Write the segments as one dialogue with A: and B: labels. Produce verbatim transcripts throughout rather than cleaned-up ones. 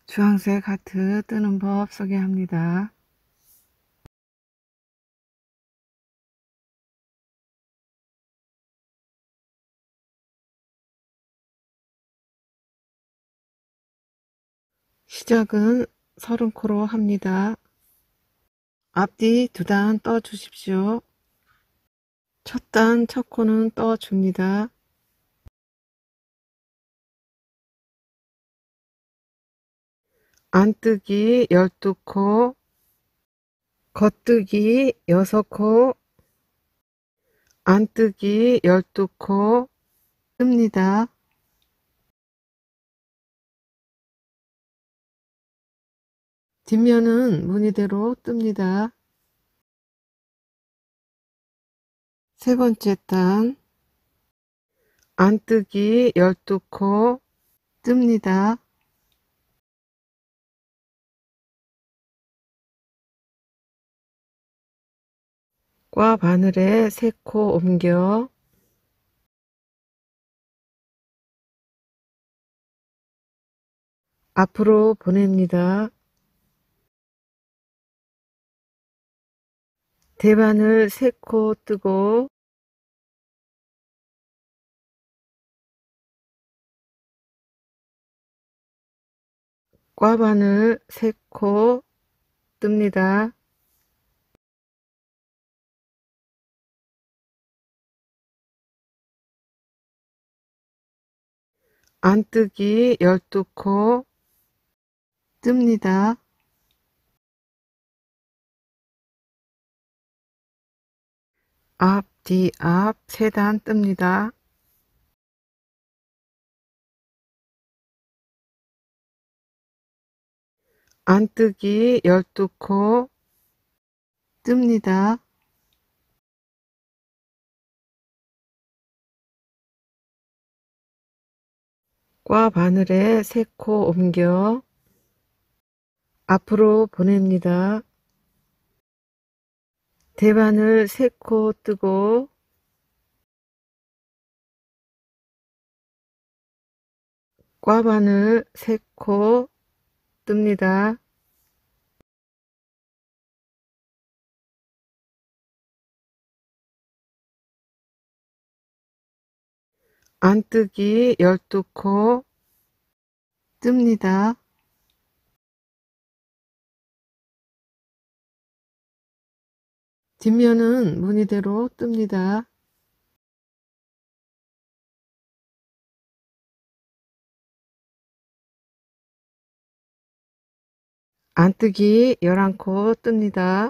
A: 주황색 하트 뜨는 법 소개합니다. 시작은 서른 코로 합니다. 앞뒤 두 단 떠 주십시오. 첫 단 첫 코는 떠 줍니다. 안뜨기 열두 코, 겉뜨기 여섯 코, 안뜨기 열두 코 뜹니다. 뒷면은 무늬대로 뜹니다. 세 번째 단 안뜨기 열두 코 뜹니다. 과 바늘에 세 코 옮겨 앞으로 보냅니다. 대바늘 세 코 뜨고 꽈바늘 세 코 뜹니다. 안뜨기 열두 코 뜹니다. 앞, 뒤, 앞 세 단 뜹니다. 안뜨기 열두 코 뜹니다. 과 바늘에 세 코 옮겨 앞으로 보냅니다. 대바늘 세 코 뜨고 꽈바늘 세 코 뜹니다. 안뜨기 열두 코 뜹니다. 뒷면은 무늬대로 뜹니다. 안뜨기 열한 코 뜹니다.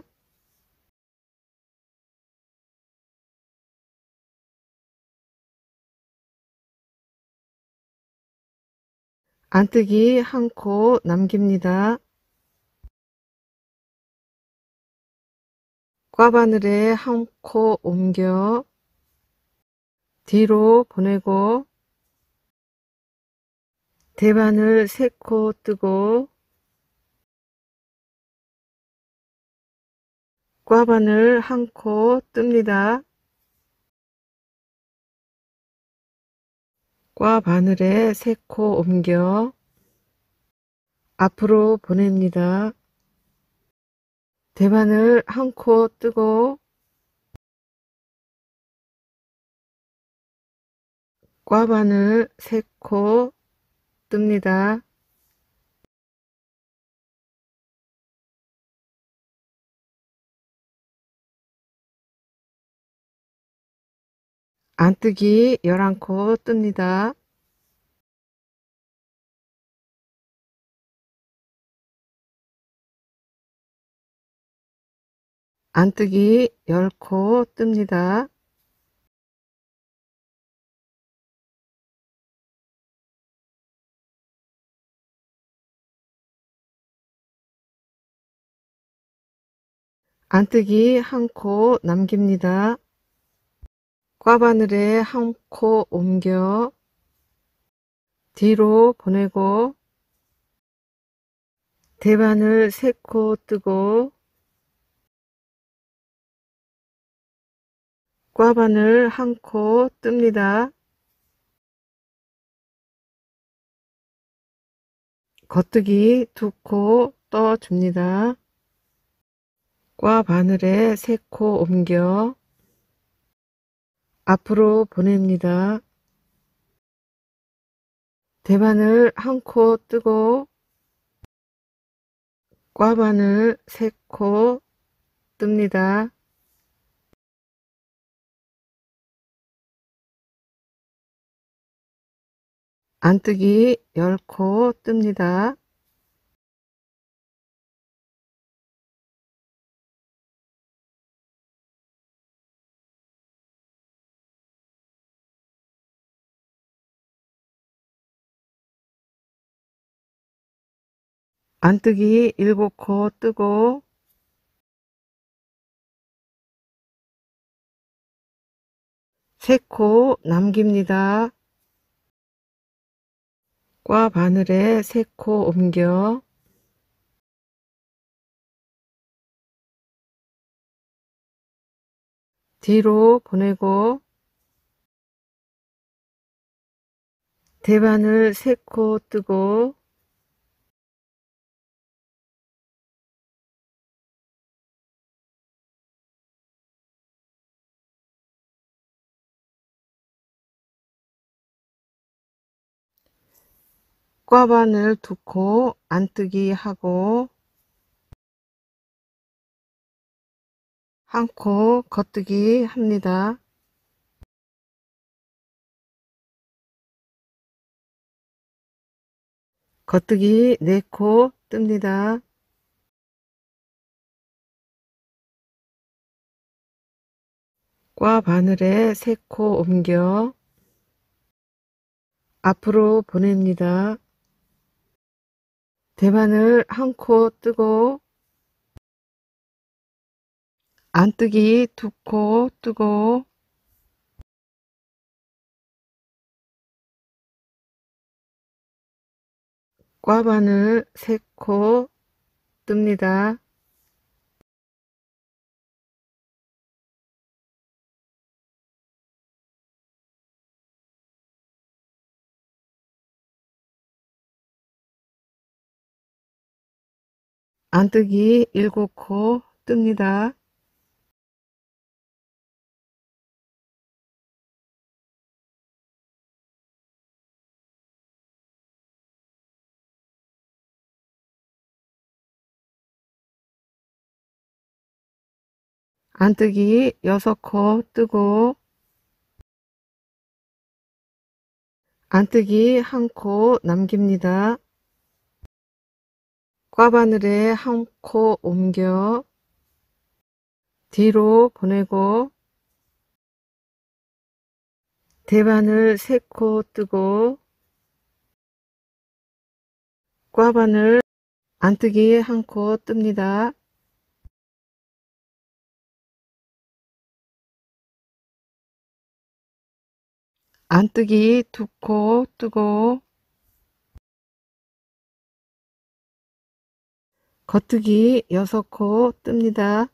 A: 안뜨기 한 코 남깁니다. 꽈바늘에 한 코 옮겨 뒤로 보내고 대바늘 세 코 뜨고 꽈바늘 한 코 뜹니다. 꽈바늘에 세 코 옮겨 앞으로 보냅니다. 대바늘 한 코 뜨고 꽈바늘 세 코 뜹니다. 안뜨기 열한 코 뜹니다. 안뜨기 열 코 뜹니다. 안뜨기 한 코 남깁니다. 꽈바늘에 한 코 옮겨 뒤로 보내고 대바늘 세 코 뜨고 꽈바늘 한 코 뜹니다. 겉뜨기 두 코 떠줍니다. 과 바늘에 세 코 옮겨 앞으로 보냅니다. 대바늘 한 코 뜨고 과 바늘 세 코 뜹니다. 안뜨기 열 코 뜹니다. 안뜨기 일곱 코 뜨고 세 코 남깁니다. 과 바늘에 세 코 옮겨 뒤로 보내고 대바늘 세 코 뜨고 과바늘 두 코 안뜨기 하고 한 코 겉뜨기 합니다. 겉뜨기 네 코 뜹니다. 과 바늘에 세 코 옮겨 앞으로 보냅니다. 대바늘 한 코 뜨고 안뜨기 두 코 뜨고 과바늘 세 코 뜹니다. 안뜨기 일곱 코 뜹니다. 안뜨기 여섯 코 뜨고 안뜨기 한 코 남깁니다. 과바늘에 한 코 옮겨 뒤로 보내고 대바늘 세 코 뜨고 과바늘 안뜨기 한 코 뜹니다. 안뜨기 두 코 뜨고 겉뜨기 여섯 코 뜹니다.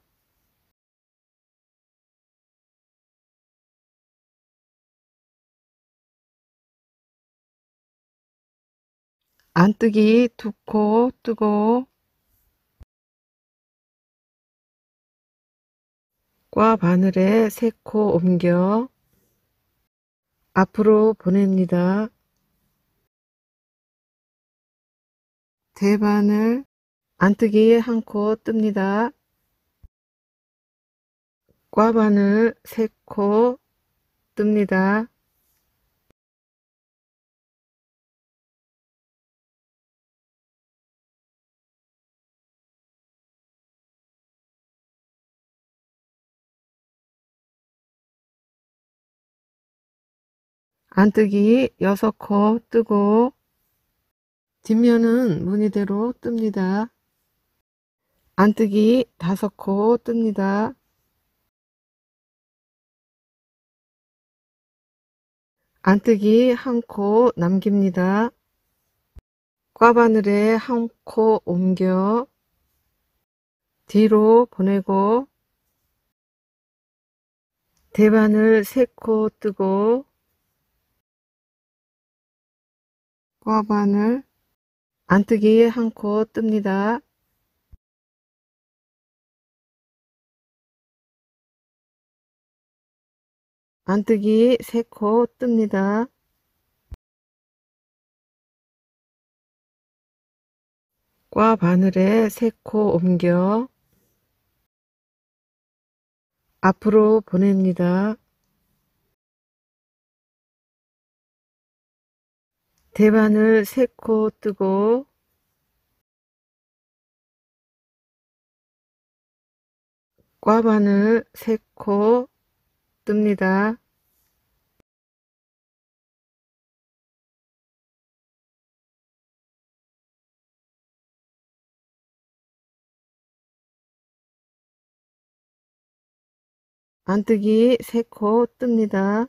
A: 안뜨기 두 코 뜨고 과 바늘에 세 코 옮겨 앞으로 보냅니다. 대바늘 안뜨기 한 코 뜹니다. 과바늘 세 코 뜹니다. 안뜨기 여섯 코 뜨고 뒷면은 무늬대로 뜹니다. 안뜨기 다섯 코 뜹니다. 안뜨기 한 코 남깁니다. 과바늘에 한 코 옮겨 뒤로 보내고 대바늘 세 코 뜨고 과바늘 안뜨기 한 코 뜹니다. 안뜨기 세 코 뜹니다. 과 바늘에 세 코 옮겨 앞으로 보냅니다. 대바늘 세 코 뜨고 꽈바늘 세 코 뜹니다. 안뜨기 세 코 뜹니다.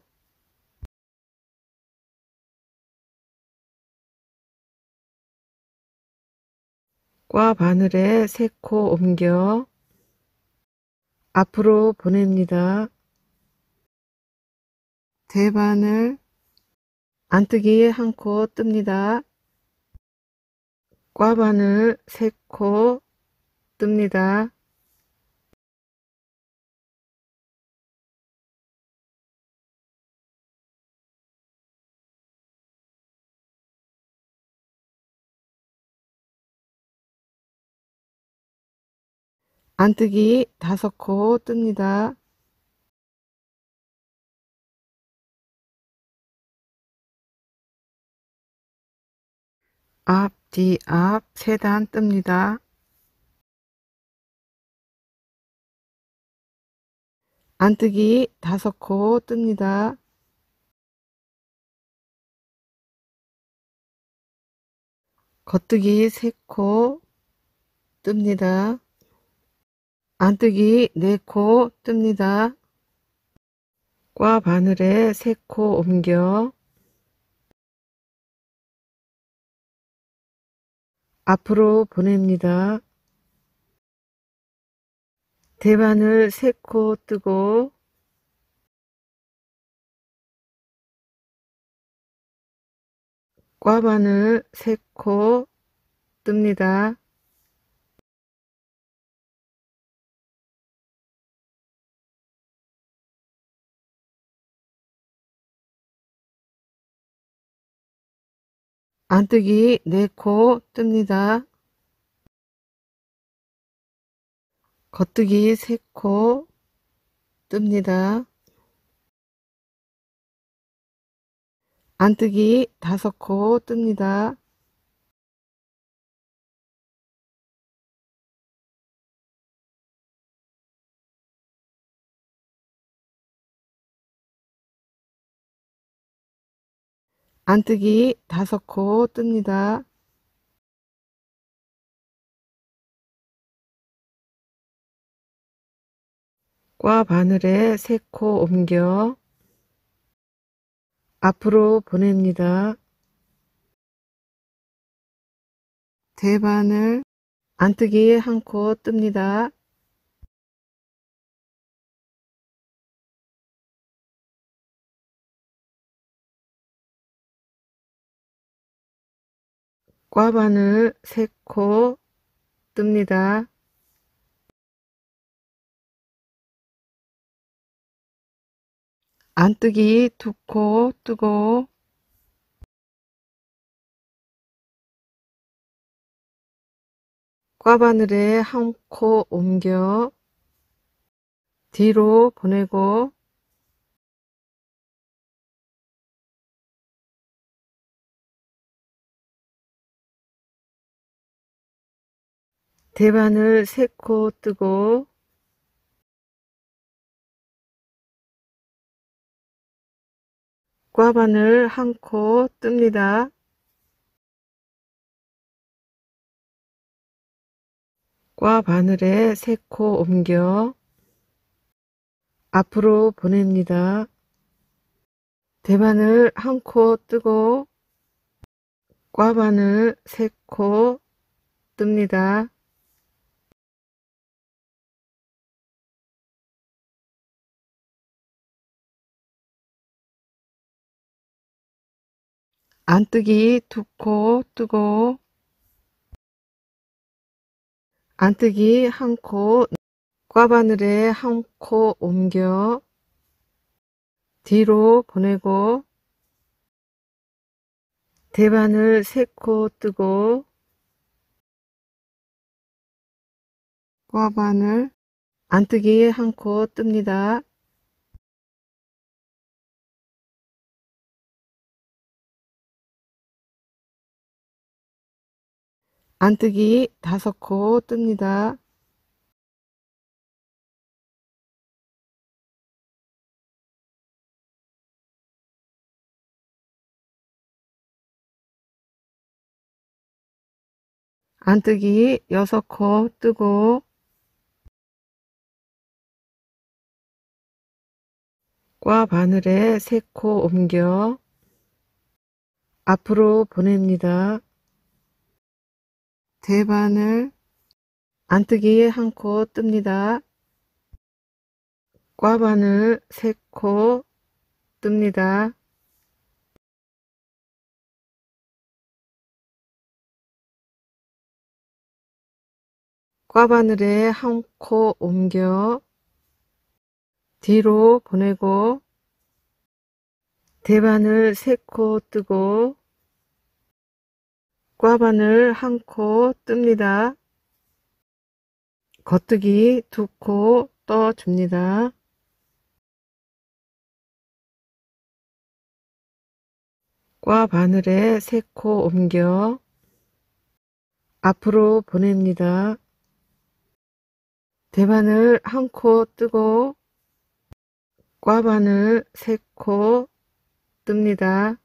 A: 과 바늘에 세 코 옮겨 앞으로 보냅니다. 대바늘 안뜨기 한 코 뜹니다. 꽈바늘 세 코 뜹니다. 안뜨기 다섯 코 뜹니다. 앞, 뒤, 앞 세 단 뜹니다. 안뜨기 다섯 코 뜹니다. 겉뜨기 세 코 뜹니다. 안뜨기 네 코 뜹니다. 과 바늘에 세 코 옮겨 앞으로 보냅니다. 대바늘 세 코 뜨고 꽈바늘 세 코 뜹니다. 안뜨기 네 코 뜹니다. 겉뜨기 세 코 뜹니다. 안뜨기 다섯 코 뜹니다. 안뜨기 다섯 코 뜹니다. 과 바늘에 세 코 옮겨 앞으로 보냅니다. 대바늘 안뜨기 한 코 뜹니다. 꽈바늘 세 코 뜹니다. 안뜨기 두 코 뜨고 꽈바늘에 한 코 옮겨 뒤로 보내고 대바늘 세 코 뜨고 꽈바늘 한 코 뜹니다. 과 바늘에 세 코 옮겨 앞으로 보냅니다. 대바늘 한 코 뜨고 꽈바늘 세 코 뜹니다. 안뜨기 두 코 뜨고 안뜨기 한 코, 꽈바늘에 한 코 옮겨 뒤로 보내고 대바늘 세 코 뜨고 꽈바늘 안뜨기 한 코 뜹니다. 안뜨기 다섯 코 뜹니다. 안뜨기 여섯 코 뜨고 꽈바늘에 세 코 옮겨 앞으로 보냅니다. 대바늘 안뜨기 한 코 뜹니다. 꽈바늘 세 코 뜹니다. 꽈바늘에 한 코 옮겨 뒤로 보내고 대바늘 세 코 뜨고 꽈바늘 한 코 뜹니다. 겉뜨기 두 코 떠줍니다. 꽈바늘에 세 코 옮겨 앞으로 보냅니다. 대바늘 한 코 뜨고 꽈바늘 세 코 뜹니다.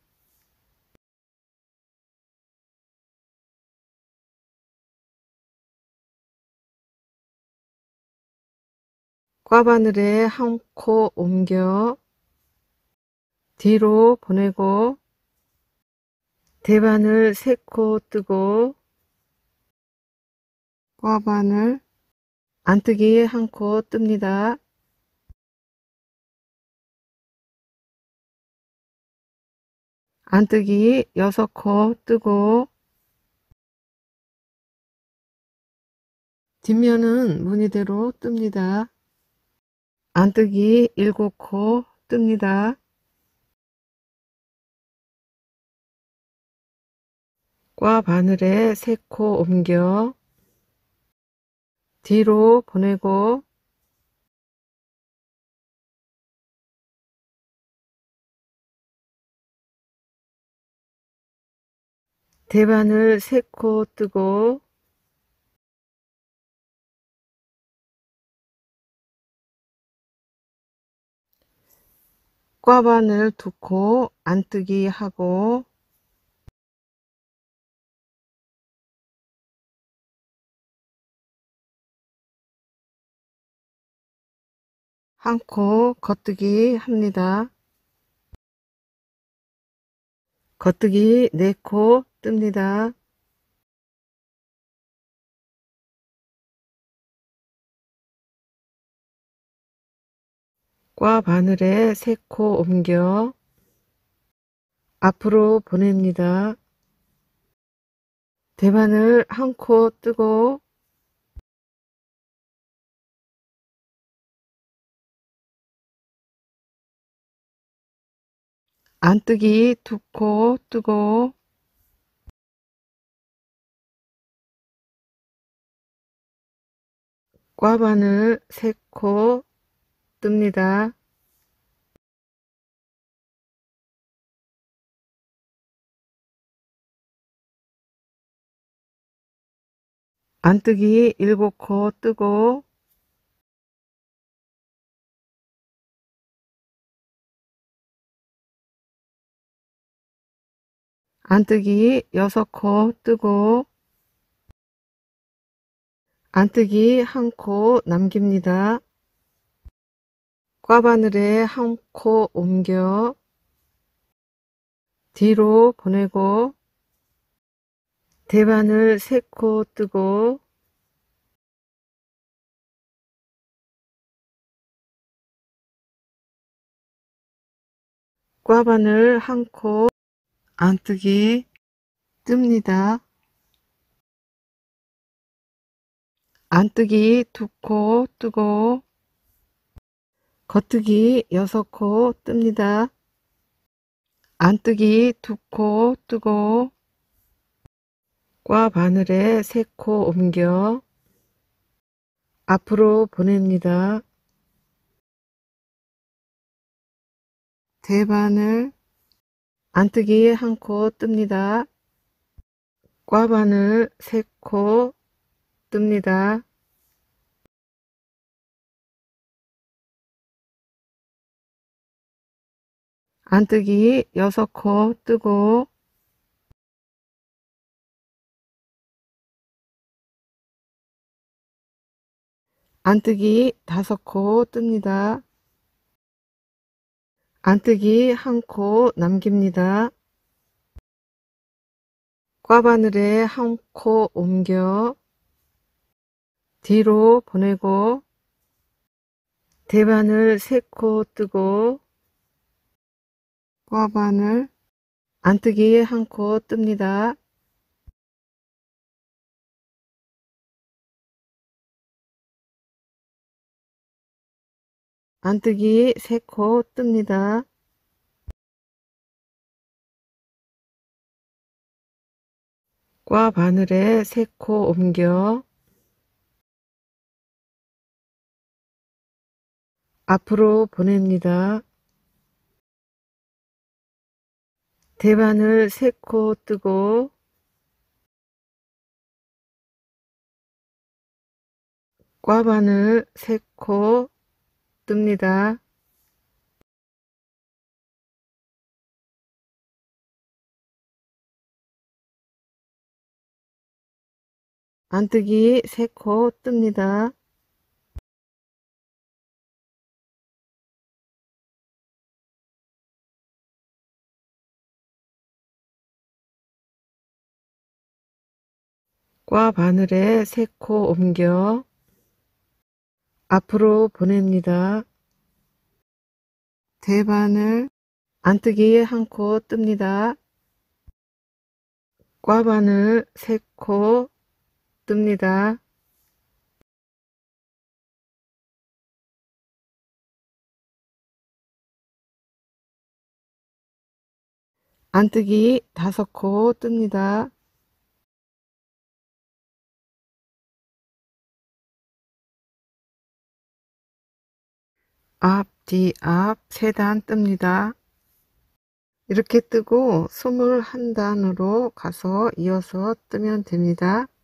A: 꽈바늘에 한 코 옮겨 뒤로 보내고 대바늘 세 코 뜨고 꽈바늘 안뜨기 한 코 뜹니다. 안뜨기 여섯 코 뜨고 뒷면은 무늬대로 뜹니다. 안뜨기 일곱 코 뜹니다. 꽈바늘에 세 코 옮겨 뒤로 보내고 대바늘 세 코 뜨고 꽈바늘 두 코 안뜨기 하고 한 코 겉뜨기 합니다. 겉뜨기 네 코 뜹니다. 꽈바늘에 세 코 옮겨 앞으로 보냅니다. 대바늘 한 코 뜨고 안뜨기 두 코 뜨고 꽈바늘 세 코 뜹니다. 안뜨기 일곱 코 뜨고 안뜨기 여섯 코 뜨고 안뜨기 한 코 남깁니다. 꽈바늘에 한 코 옮겨 뒤로 보내고 대바늘 세 코 뜨고 꽈바늘 한 코 안뜨기 뜹니다. 안뜨기 두 코 뜨고 겉뜨기 여섯 코 뜹니다. 안뜨기 두 코 뜨고 과 바늘에 세 코 옮겨 앞으로 보냅니다. 대바늘 안뜨기 한 코 뜹니다. 과 바늘 세 코 뜹니다. 안뜨기 여섯 코 뜨고 안뜨기 다섯 코 뜹니다. 안뜨기 한 코 남깁니다. 과바늘에 한 코 옮겨 뒤로 보내고 대바늘 세 코 뜨고 과바늘 안뜨기 한 코 뜹니다. 안뜨기 세 코 뜹니다. 과 바늘에 세 코 옮겨 앞으로 보냅니다. 대바늘 세 코 뜨고 과바늘 세 코 뜹니다. 안뜨기 세 코 뜹니다. 과 바늘에 세 코 옮겨 앞으로 보냅니다. 대바늘 안뜨기 한 코 뜹니다. 과 바늘 세 코 뜹니다. 안뜨기 다섯 코 뜹니다. 앞, 뒤, 앞 세 단 뜹니다. 이렇게 뜨고 스물한 단으로 가서 이어서 뜨면 됩니다.